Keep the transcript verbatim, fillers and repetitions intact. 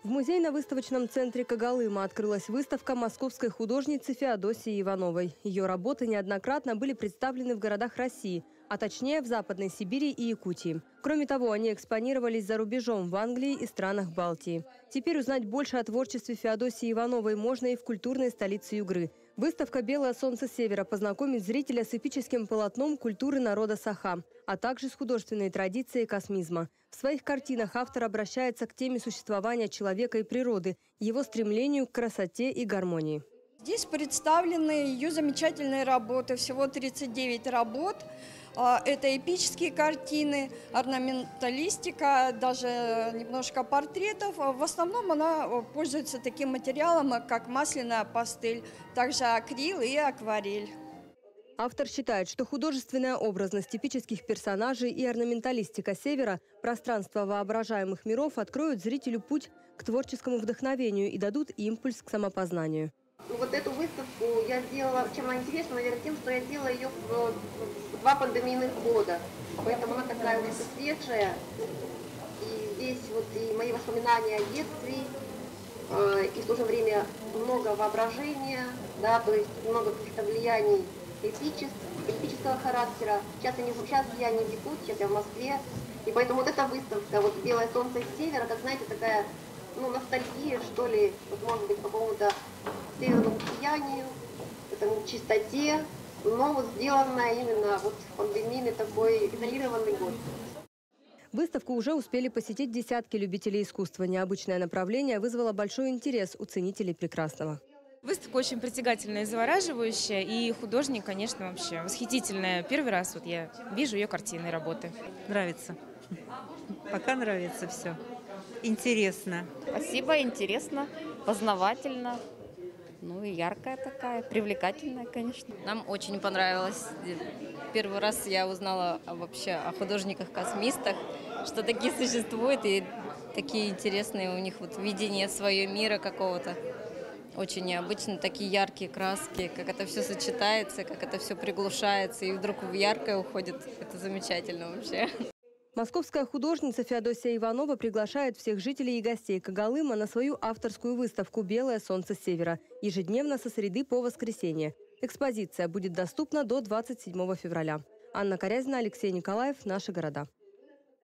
В музейно-выставочном центре Когалыма открылась выставка московской художницы Феодосии Ивановой. Ее работы неоднократно были представлены в городах России, а точнее в Западной Сибири и Якутии. Кроме того, они экспонировались за рубежом в Англии и странах Балтии. Теперь узнать больше о творчестве Феодосии Ивановой можно и в культурной столице Югры. Выставка «Белое солнце севера» познакомит зрителя с эпическим полотном культуры народа Саха, а также с художественной традицией космизма. В своих картинах автор обращается к теме существования человека и природы, его стремлению к красоте и гармонии. Здесь представлены ее замечательные работы, всего тридцать девять работ. Это эпические картины, орнаменталистика, даже немножко портретов. В основном она пользуется таким материалом, как масляная пастель, также акрил и акварель. Автор считает, что художественная образность типических персонажей и орнаменталистика Севера, пространство воображаемых миров откроют зрителю путь к творческому вдохновению и дадут импульс к самопознанию. Вот эту выставку я сделала, чем она интересна, наверное, тем, что я делала ее в два пандемийных года. Поэтому она такая уже свежая. И здесь вот и мои воспоминания о детстве, и в то же время много воображения, да, то есть много каких-то влияний эпического характера. Сейчас я, не, сейчас я не в Якутии, сейчас я в Москве. И поэтому вот эта выставка, вот «Белое солнце севера», как, знаете, такая, ну, ностальгия, что ли, вот, может быть, по какому-то северному сиянию, этому чистоте, но вот сделанная именно вот в пандемийный такой изолированный год. Выставку уже успели посетить десятки любителей искусства. Необычное направление вызвало большой интерес у ценителей прекрасного. Выставка очень притягательная и завораживающая, и художник, конечно, вообще восхитительная. Первый раз вот я вижу ее картины и работы. Нравится. Пока нравится все. Интересно. Спасибо, интересно, познавательно. Ну и яркая такая, привлекательная, конечно. Нам очень понравилось. Первый раз я узнала вообще о художниках-космистах, что такие существуют, и такие интересные у них вот видение своего мира какого-то. Очень необычно, такие яркие краски, как это все сочетается, как это все приглушается, и вдруг в яркое уходит. Это замечательно вообще. Московская художница Феодосия Иванова приглашает всех жителей и гостей Когалыма на свою авторскую выставку «Белое солнце севера» ежедневно со среды по воскресенье. Экспозиция будет доступна до двадцать седьмого февраля. Анна Корязина, Алексей Николаев. Наши города.